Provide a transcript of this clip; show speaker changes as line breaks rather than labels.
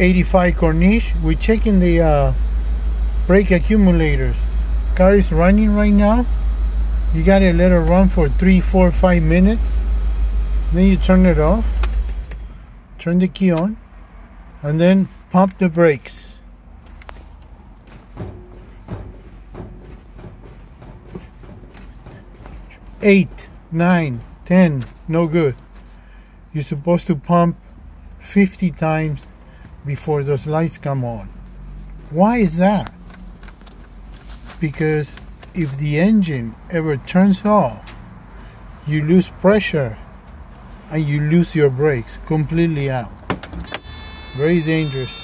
85 Corniche. We're checking the brake accumulators. Car is running right now. You gotta let it run for 3, 4, 5 minutes. Then you turn it off. Turn the key on. And then pump the brakes. Eight, 9, 10, no good. You're supposed to pump 50 times before those lights come on. Why is that? Because if the engine ever turns off, you lose pressure and you lose your brakes completely out. Very dangerous.